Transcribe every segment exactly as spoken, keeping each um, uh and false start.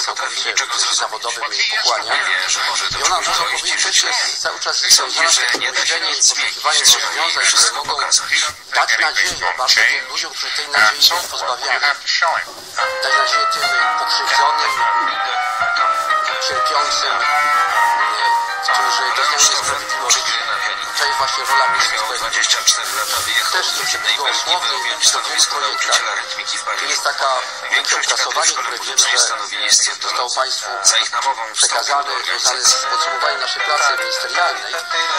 całkowicie w zawodowym pochłania. I ona, można powiedzieć, też jest cały czas związana z takim myśleniem i poszukiwaniem rozwiązań, które mogą dać nadzieję bardzo wielu ludziom, którzy tej nadziei są pozbawiani. Dać nadzieję tym pokrzywdzonym, cierpiącym, którzy doznają niesprawiedliwości. To jest właśnie rola Ministerstwa Sprawiedliwości. Też jest gołosłowny i mówić o wielu projektach. Jest taka wielkie opracowanie, które wiem, że zostało Państwu przekazane, związane z podsumowaniem naszej pracy ministerialnej.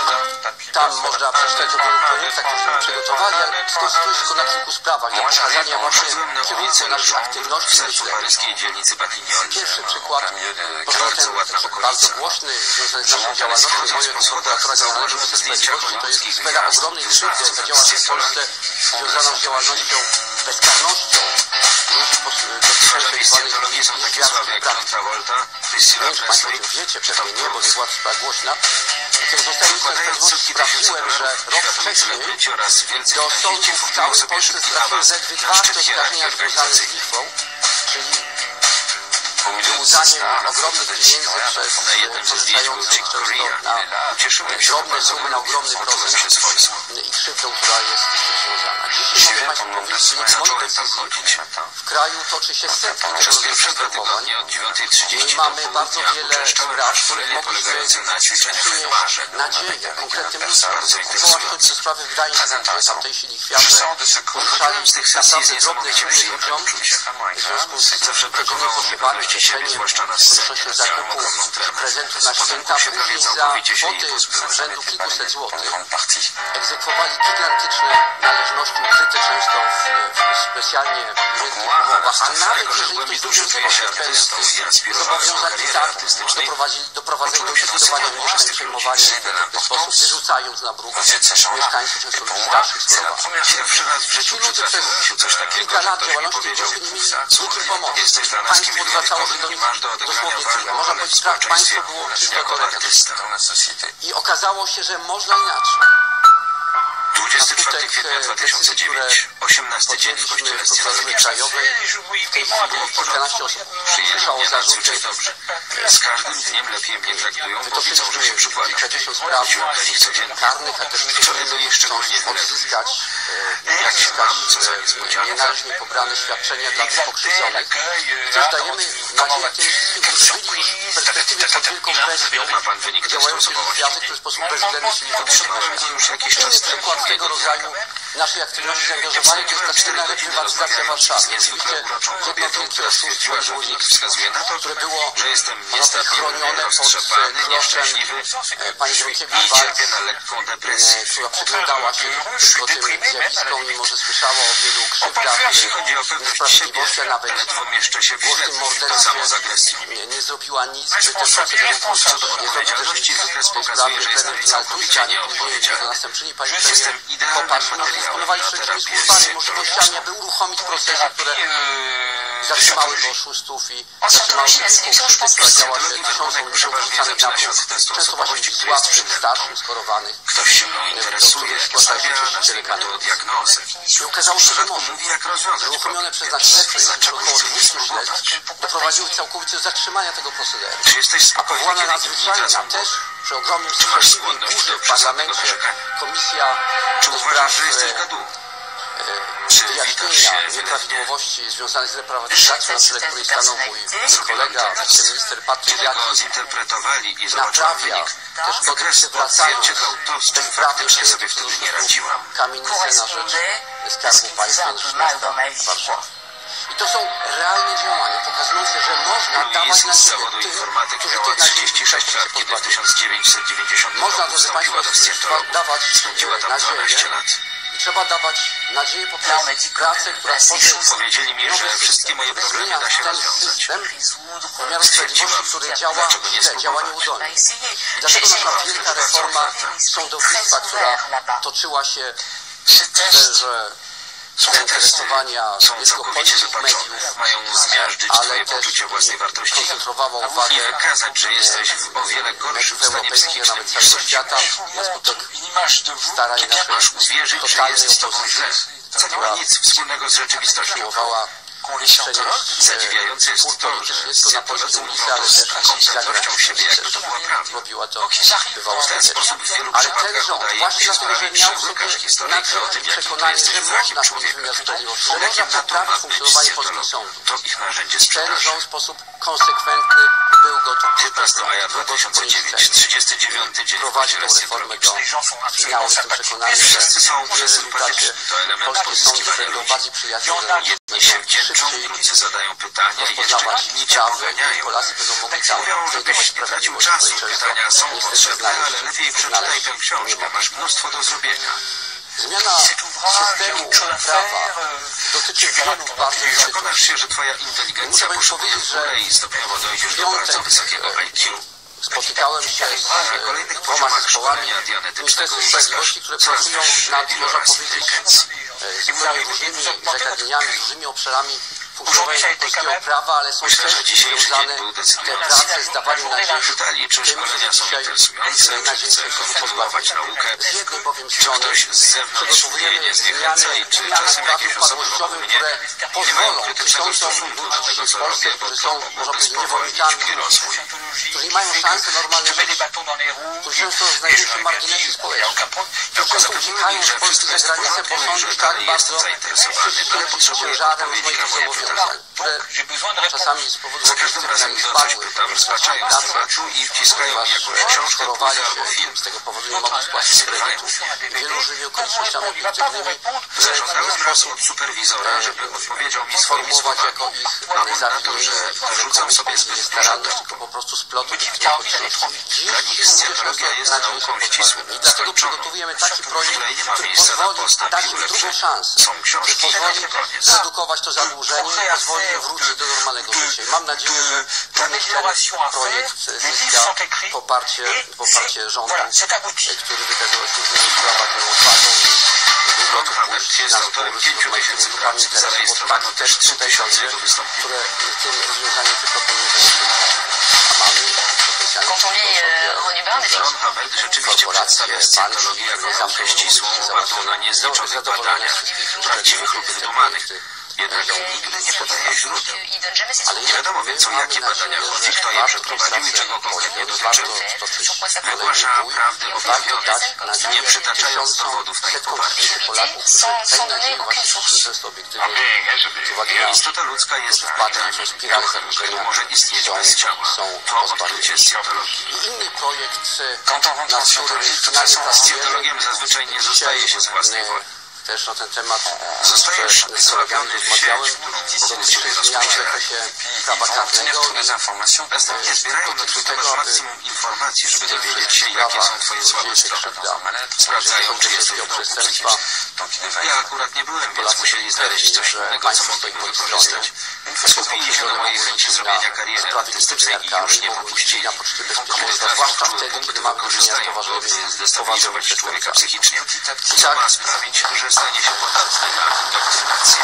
Tam można przeczytać o wielu projektach, któreśmy przygotowali, ale to jest tylko na kilku sprawach, dla pokazania właśnie kierunku naszej aktywności i myślenia. Pierwszy przykład, może ten bardzo głośny, związany z naszą działalnością, moją prokuratora generalnego Ministerstwa Sprawiedliwości, to jest sfera ogromnej krzywdy, jaka działa się w Polsce, związaną z działalnością, bezkarnością ludzi dotyczących zwanych nieświadczych praktyk. Nie wiem, czy Państwo o tym wiecie, pewnie nie, bo nie była to sprawa głośna. Kiedy zostałem ministrem sprawiedliwości, sprawdziłem, że rok wcześniej do sądów w całej Polsce trafiły zaledwie dwa oskarżenia związane z lichwą, czyli wyłudzaniem ogromnych pieniędzy przez pożyczających często na drobne sumy, na ogromny procent i krzywdą, która jest z tym związana. Dzisiaj mogę Państwu powiedzieć, że w mojej decyzji w kraju toczy się setki tego rodzaju postępowań i mamy bardzo wiele spraw, w których mogliśmy przynieść nadzieję konkretnym ludziom. Kupować choćby do sprawy w Gdańsku, gdzie tamtejsi lichwiarze pożyczali naprawdę drobne sumy ludziom w związku z codziennymi potrzebami, koniecznością zakupu prezentu na święta, później za kwoty rzędu kilkuset złotych egzekwowali gigantyczne należności ukryte często w, w specjalnie wielkich umowach, a nawet jeżeli ktoś dowiązywał się w pełni tych zobowiązań i tak doprowadzali do likwidowania mieszkań, przejmowania ich w ten sposób, wyrzucając na bruk mieszkańców, często ludzi starszych, schorowanych. Ci ludzie przez kilka lat działalności nie mieli nikim pomocy. Państwo odwracało się do nich dosłownie tyłem. Można powiedzieć, że państwo było czysto teoretyczne. I okazało się, że można inaczej. dwudziestego czwartego kwietnia dwa tysiące dziewiątego, osiemnasty dzień w Kościele Prokuratury Krajowej. W tej chwili kilkanaście osób słyszało zarzuty. Z każdym dniem lepiej mnie traktują, bo widzą, że się przykładam. Kilkadziesiąt spraw karnych, a też chcą odzyskać, odzyskać nienależnie pobrane świadczenia dla tych pokrzywdzonych. I też dajemy nadzieję tym wszystkim, którzy byli już w perspektywie pod wielką presją działających lichwiarzy, którzy w sposób bezwzględny się nie podtrzymali. Inny przykład tego rodzaju naszej aktywności zaangażowanej to jest ta słynna reprywatyzacja Warszawy. Oczywiście jedno wielkie oszustwo złodziejstwo, które było chronione pod kloszem pani Gronkiewicz-Waltz, która przyglądała się tylko tym zjawiskom, mimo że słyszała o wielu krzywdach, niesprawiedliwości, a nawet głośnym morderstwie nie zrobiła nic, by te procedury uprościć. Nie zrobił też nic w tej sprawie premier Donald Tusk, ani później jego następczyni pani premier Kopacz. Dysponowali wszelkimi służbami, możliwościami, aby uruchomić procesy, które zatrzymały do oszustów i zatrzymały wielką krzywdę, która działa się tysiącom ludziom wrzucanych na bruk. Często właśnie ludzi słabszych, starszych, schorowanych, do których zgłaszają się czyściciele kanałów. I okazało się, że może. Uruchomione przez nas śledztwo, już około dwieście śledztw, doprowadziły całkowicie do zatrzymania tego procederu. A powołana nadzwyczajna też przy ogromnym sukcesie i burzy w parlamencie komisja do spraw wyjaśnienia nieprawidłowości związanych z reprywatyzacją, na czele której stanął mój kolega, wiceminister Patryk Jaki, naprawia te szkody, przywracając ten prawny przejęty przez kamienicę na rzecz Skarbu Państwa, na rzecz miasta Warszawy. I to są realne działania, pokazujące, że można dawać nadzieję tym, którzy tej nadziei całkowicie pozbawili. Można, drodzy Państwo, dawać nadzieję. I trzeba dawać nadzieję poprzez pracę, która tworzy powiedzieli mi, że wszystkie moje problemy da się rozwiązać. System wymiaru sprawiedliwości, który działa źle, działa nieudolnie. Dlatego nasza wielka reforma sądownictwa, która toczyła się w sferze zainteresowania wielkopolskich mediów, mają zmiażdżyć ale też koncentrowała uwagę mediów europejskich, a nawet całego świata na skutek starań naszej totalnej opozycji, która usiłowała Zadziwiające jest to, że Scientolodzy mówią z taką pewnością siebie, jakby to była prawda. W ten sposób w wielu przypadkach udaje mi się sprawić, że wnukasz historyjkę o tym, jakim to jesteś wrogiem człowieka. Ulegiem na to ma być Scientolog. To ich narzędzie sprzedaży. konsekwentny był gotów piętnastego maja dwa tysiące dziewiątego, trzydziesty dziewiąty dzień w Kościele Scientologicznej. Miało jestem przekonany, że Wszyscy są w rezultacie to element polskie sądy pozyskiwania będą ludzi. bardziej przyjaciółmi, Jedni się wdzięczą, drudzy zadają pytania i jeszcze inni cię poganiają. Polacy będą mogli tam Mówią, żebyś znajdować nie tracił sprawiedliwość. czasu. Pytania są Niestety potrzebne, znaleźć- ale lepiej przeczytaj tę książkę. Masz mnóstwo do zrobienia. Zmiana systemu prawa dotyczy wielu bardzo Jeśli rzeczy. przekonasz się, że twoja inteligencja Muszę poszukuje powiedzieć, w że górę i stopniowo dojdziesz do piątek, bardzo wysokiego I Q, Spotykałem się z na kolejnych dwoma poziomach zespołami szkolenia dianetycznego Ministerstwa uzyskasz Sprawiedliwości, które coraz pracują wyższy nad, można iloraz powiedzieć, inteligencji. zupełnie różnymi zagadnieniami, z różnymi obszarami funkcjonowania polskiego prawa, ale są Myślę, że też dzisiejszy dzień związane był te decydujący. prace z dawaniem nadziei Czytali, czy tym, którzy szkolenia są dzisiaj interesujące, nadziei czy chcesz chcą kontynuować pozbawić. naukę, Z jednej bowiem czy strony ktoś z zewnątrz przygotowujemy nie zniechęca zmiany i czy w czasem prawie jakieś osoby upadłościowym, wokół mnie które nie mają pozwolą krytycznego tysiącom stosunku do tego, ludzi w co Polsce, robię, bo którzy to są, mogłoby można powiedzieć, spowolnić niewolnikami, mój rozwój. którzy nie mają szansy normalnie żyć, którzy często znajdują się w marginesie społecznym, którzy często uciekają z Polski za granicę, bo są już tak bardzo przyciśnięci ciężarem swoich zobowiązań, które czasami z powodu Za każdym razem gdy o coś pytam, zwracają tłumaczu i wciskają mi jakąś książkę, chorowali płytę albo się, film. z tego powodu nie mogli spłacić kredytu. Wielu żywi okolicznościami obiektywnymi, które Zażądałem w raz sposób od superwizora, żeby odpowiedział mi swoimi sformułować słowami. jako ich Dowód na to, zawinienie, że rzucam sobie zbyt dużo staranność, domu. tylko po prostu splotu tych okoliczności. Dla nich Scientologia jest nauką ścisłą, I dlatego skończoną, przygotowujemy taki w projekt, której nie ma który miejsca na pozwoli postęp dać i im drugą ulepszenie. szansę, Są który książki i pozwoli koniec. zredukować to zadłużenie i pozwoli im wrócić do normalnego życia. I mam nadzieję, że ten projekt zyska poparcie, poparcie rządu, który wykazał się w wielu sprawach tą odwagą i był gotów pójść jest na autorem spór z pięciu rozmaitym tysięcy grupami prac, interesów, bo zarejestrowano tak też też trzy tutaj tysiące sądzę, jego wystąpień. które w tym rozwiązaniu tylko powinny A mamy Quand on lit euh, René Barn, John Hubbard rzeczywiście przedstawia Scientologię jako naukę ścisłą, opartą na niezliczonych badaniach, prawdziwych lub wydumanych. Jednak nigdy nie podaje źródeł. il donne jamais ses Ale sources. Nie wiadomo więc, o jakie badania chodzi, kto je przeprowadził i czego konkretnie dotyczyły. Wygłasza prawdę objawione, nie przytaczając dowodów na ich poparcie. Istota ludzka jest arbitralnym duchem, który może istnieć bez ciała. To odkrycie Scientologii. Inny projekt, Quand nad którym finalnie Z pracujemy, Scientologiem zazwyczaj nie zostaje się z własnej woli. też na ten temat Zostajesz z kolegami złapiony w rozmawiałem, sieć, którą dotyczy sobie zmian w rozpoczyna. zakresie prawa karnego Następnie zbierają na twój temat maksimum informacji, żeby dowiedzieć się, jakie są twoje słabe strony. Sprawdzają, czy jesteś dokuczny. Ja akurat nie byłem, więc musieli znaleźć coś innego, co mogliby wykorzystać. Skupili się na mojej chęci zrobienia kariery artystycznej i już nie popuścili. zwłaszcza wtedy, kiedy mamy do czynienia z główny poważnymi zdestabilizować człowieka przestępcami. psychicznie. Co ma sprawić, że stanie się podatny na indoktrynację.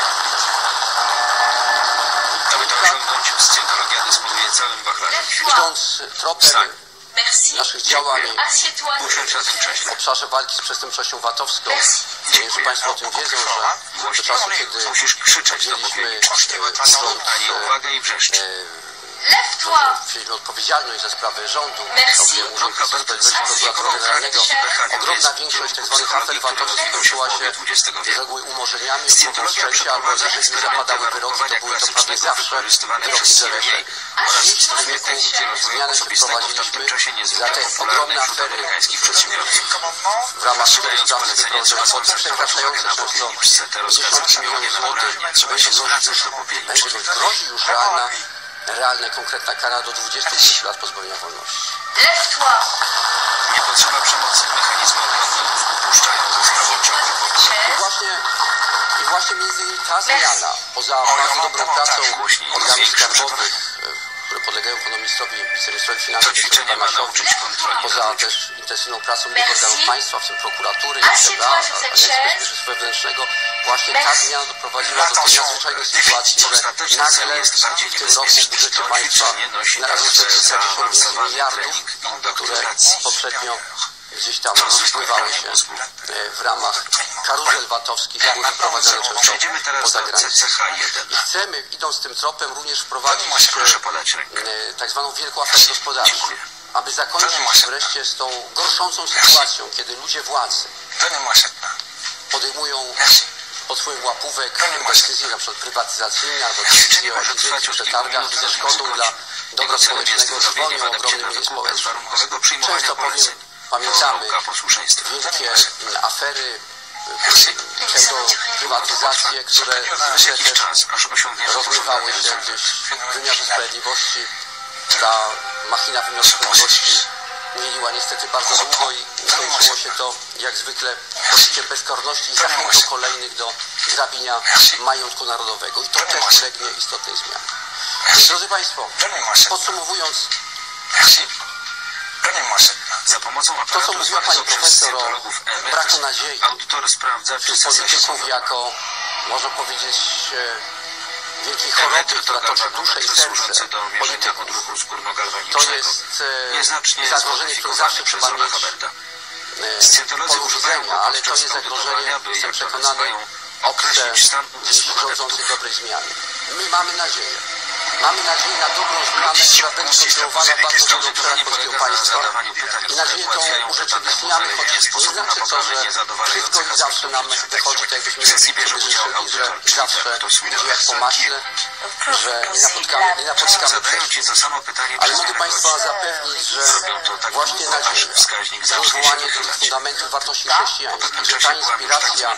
Aby to osiągnąć, Scientologia dysponuje całym wachlarem świata. Idąc tropem Merci. naszych działań Assieds-toi. Usiądź na tym w krześle. obszarze walki z przestępczością VAT-owską, nie wiem, czy Państwo o tym wiedzą, że do czasu, kiedy Musisz krzyczeć do mieliśmy powieki. e, Zwrot rząd, na nie uwagę i wrzeszcz. Lève-toi. wzięliśmy odpowiedzialność za sprawę rządu, Merci. sobie Urząd Sprawiedliwości Prokuratora Generalnego. Ogromna większość tzw. afer VAT-owskich kończyła się z reguły umorzeniami lub wszczęcia, albo jeżeli zapadały wyroki, to były to prawie zawsze wyroki z zaresztek. Dziś w wyniku zmiany przeprowadziliśmy za te ogromne afery w ramach tego sprawy wyprowadzone kwoty przekraczające często dziesiątki milionów złotych, będzie grozić, będzie grozi już realna realna, konkretna kara do dwudziestu pięciu lat pozbawienia wolności. Lève-toi. Nie potrzeba przemocy. Mechanizmy ochrony mózgu puszczają ze sprawą ciągłych. I właśnie, I właśnie między innymi ta zmiana, poza bardzo dobrą pracą organów skarbowych, które podlegają panu ministrowi, wiceministrowi To finansów, ćwiczenie ma nauczyć kontroli poza nad ludźmi. też intensywną pracą innych organów państwa, w tym prokuratury, Assieds-toi C B A, sur cette Agencji chaise. Bezpieczeństwa Wewnętrznego, właśnie ta zmiana doprowadziła do tej nadzwyczajnej sytuacji, że Ostateczny cel nagle jest bardziej w tym roku w niebezpieczny. budżecie To państwa ćwiczenie nosi znalazło się nazwę kilkadziesiąt zaawansowany miliardów, trening które indoktrynacji. poprzednio gdzieś tam To zwykłe rozpływały pranie się mózgu. e, w ramach karuzel VAT-owskich były wprowadzane często Przejdziemy teraz poza do C granicę. C H jeden. I chcemy, idąc tym tropem, również wprowadzić Proszę podać rękę. e, tak zwaną wielką aferę gospodarczą, aby zakończyć wreszcie z tą gorszącą sytuacją, kiedy ludzie władzy podejmują pod wpływem łapówek decyzje na przykład prywatyzacyjne albo decyzje o dzieci przetargach i ze szkodą dla dobra społecznego zwolnią ogromne mienie społeczne. Często powiem, pamiętamy wielkie afery, pseudo-prywatyzacje, które zwykle też rozmywały się gdzieś w wymiarze sprawiedliwości. Ta machina wymiaru sprawiedliwości mieliła niestety bardzo długo i kończyło się to jak zwykle poczuciem bezkarności i zachętą kolejnych do grabienia majątku narodowego. I to też ulegnie istotnej zmianie. Więc, drodzy Państwo, podsumowując, Za pomocą to co mówiła Pani Profesor o braku nadziei audytor sprawdza, czy wśród polityków jako, można powiedzieć, e, wielkiej choroby, która toczy duszę i serce polityków, to jest e, zagrożenie, które zawsze trzeba mieć e, polu widzenia, ale to jest zagrożenie, jestem przekonany, obce dziś rządzących dobrej zmiany. My mamy nadzieję. Mamy nadzieję na dobrą zmianę, która będzie kontynuowana w bardzo wielu obszarach polskiego państwa. I nadzieję tą urzeczywistniamy, choć nie znaczy to, że wszystko i zawsze nam wychodzi tak, jakbyśmy sobie życzyli, że zawsze idzie jak po maśle, że nie napotykamy, nie napotykamy przeszkód. Ale mogę Państwa zapewnić, że właśnie nadzieja, rozwołanie tych fundamentów wartości chrześcijańskich, że ta inspiracja,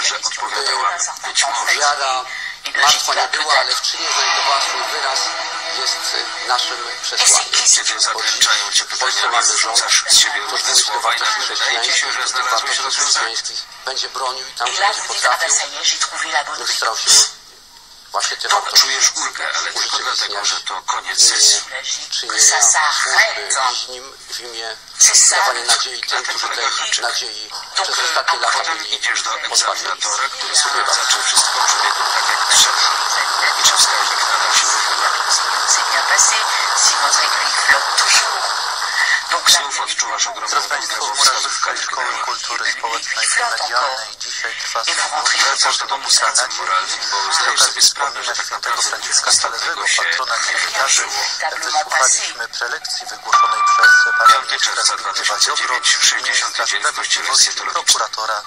by wiara martwa nie była, ale w czynie znajdowała swój wyraz, jest naszym przesłaniem. Bo dziś w Polsce mamy rząd, który mówi o wartości chrześcijańskich, który tych wartości chrześcijańskich będzie bronił i tam, gdzie będzie potrafił, będzie starał się właśnie te wartości Czujesz ulgę, ale tylko dlatego, że to koniec sesji. czynienia służby bliźnim w imię dawania nadziei tym, którzy tej nadziei przez ostatnie lata Potem byli idziesz do pozbawieni. egzaminatora, który sprawdza, czy wszystko przebiegło tak jak trzeba i czy wskaźnik nadal się wychyla. Znów odczuwasz ogromną ulgę, bo wskazówka Szkoły Kultury Społecznej i Medialnej. Dzisiaj trwa symposium wracasz do domu z pracą moralnym, bo zdajesz sobie sprawę, że tak naprawdę Franciszka nic Salewego, takiego się patrona nie dziennikarzy. wydarzyło. Wysłuchaliśmy prelekcji wygłoszonej przez pana piąty ministra czerwca dwa Zbigniewa tysiące Ziobro, dziewięć, sześćdziesiąty dzień w kościele i scjentologicznym. prokuratora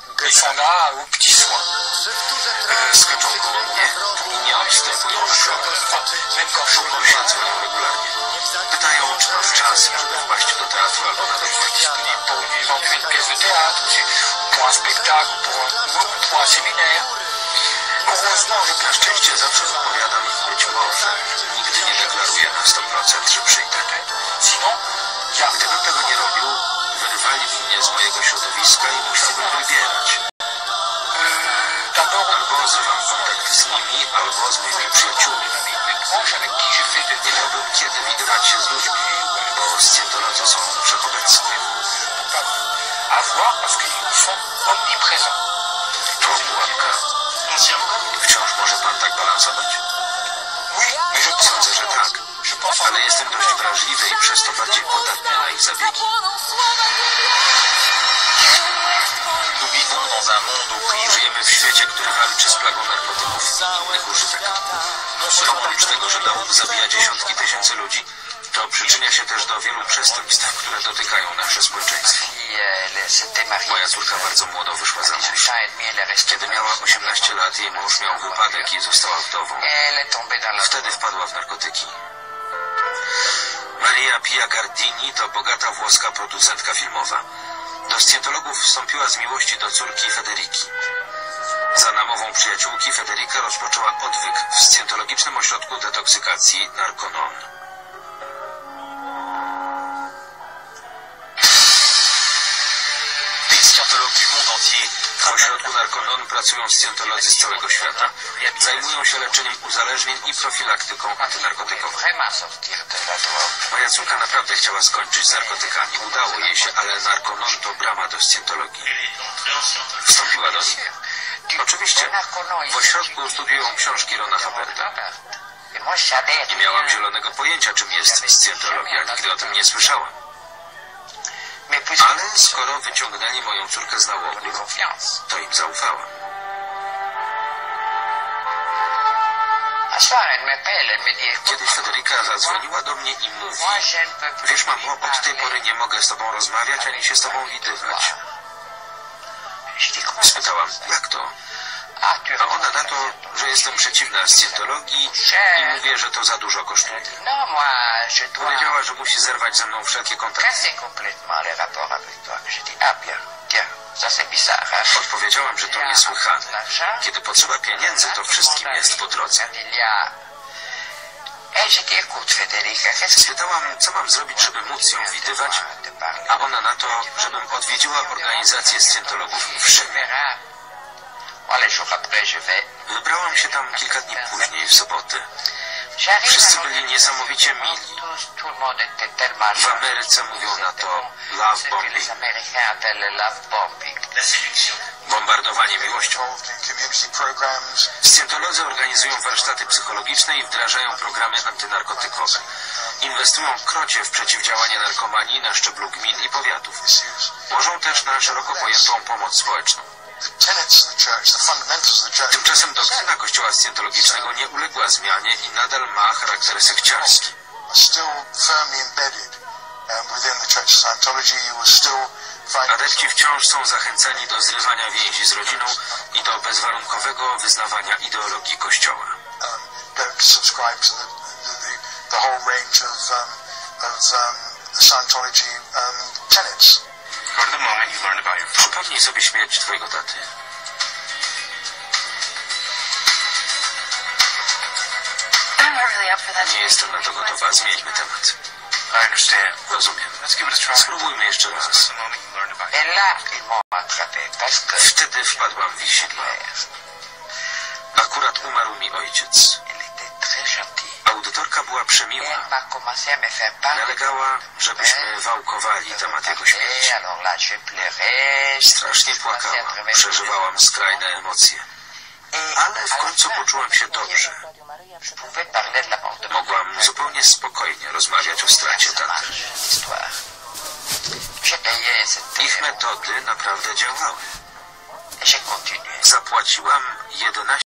Skaczą koło mnie i nie odstępują na krok. Szumą się dzwonią regularnie. Pytają, czy mam czas, żeby wpaść do teatru albo na jakiś Na szczęście zawsze odpowiadam, być może nigdy nie deklaruję na sto procent, że przyjdę. Gdybym tego nie robił, wyrwali mnie z mojego środowiska i musiałbym wybierać. Albo zrywam kontakt z nimi, albo z moimi przyjaciółmi. Nie miałbym kiedy widywać się z ludźmi, bo scjentolodzy są wszechobecni. To pułapka. Wciąż może pan tak balansować? Sądzę, że tak. Ale jestem dość wrażliwy i przez to bardziej podatny na ich zabiegi. Żyjemy w świecie, który walczy z plagą narkotyków i innych używek. Oprócz tego, że nałóg zabija dziesiątki tysięcy ludzi, to przyczynia się też do wielu przestępstw, które dotykają nasze społeczeństwo. Moja córka bardzo młodo wyszła za mąż. Kiedy miała osiemnaście lat, jej mąż miał wypadek i została wdową. Wtedy wpadła w narkotyki. Maria Pia Gardini to bogata włoska producentka filmowa. Do scjentologów wstąpiła z miłości do córki Federiki. Za namową przyjaciółki Federika rozpoczęła odwyk w scjentologicznym ośrodku detoksykacji Narconon. W ośrodku Narconon pracują scjentolodzy z całego świata. Zajmują się leczeniem uzależnień i profilaktyką antynarkotykową. Moja córka naprawdę chciała skończyć z narkotykami. Udało jej się, ale Narconon to brama do scjentologii. Wstąpiła do nich? Oczywiście. W ośrodku studiują książki Rona Huberta. Nie miałam zielonego pojęcia, czym jest scjentologia. Nigdy o tym nie słyszałam. Ale skoro wyciągnęli moją córkę z nałogu, to im zaufałam. Kiedyś Federica zadzwoniła do mnie i mówi: wiesz, mamo, od tej pory nie mogę z tobą rozmawiać, ani się z tobą widywać. Spytałam, jak to? A ona na to, że jestem przeciwna scjentologii i mówię, że to za dużo kosztuje. Powiedziała, że musi zerwać ze mną wszelkie kontakty. Odpowiedziałam, że to niesłychane. Kiedy potrzeba pieniędzy, to wszystkim jest po drodze. Spytałam, co mam zrobić, żeby móc ją widywać, a ona na to, żebym odwiedziła organizację scjentologów w Rzymie. Wybrałam się tam kilka dni później, w sobotę. Wszyscy byli niesamowicie mili. W Ameryce mówią na to love bombing. Bombardowanie miłością. Scjentolodzy organizują warsztaty psychologiczne i wdrażają programy antynarkotykowe. Inwestują krocie w przeciwdziałanie narkomanii na szczeblu gmin i powiatów. Łożą też na szeroko pojętą pomoc społeczną. Tymczasem doktryna Kościoła Scjentologicznego nie uległa zmianie i nadal ma charakter sekciarski. Adepci wciąż są zachęcani do zrywania więzi z rodziną i do bezwarunkowego wyznawania ideologii Kościoła. Przypomnij sobie śmierć twojego taty. Nie jestem na to gotowa. Zmieńmy temat. Rozumiem. Spróbujmy jeszcze raz. Wtedy wpadłam w ich sidła. Akurat umarł mi ojciec. Audytorka była przemiła. Nalegała, żebyśmy wałkowali temat jego śmierci. Strasznie płakałam. Przeżywałam skrajne emocje. Ale w końcu poczułam się dobrze. Mogłam zupełnie spokojnie rozmawiać o stracie taty. Ich metody naprawdę działały. Zapłaciłam jedenaście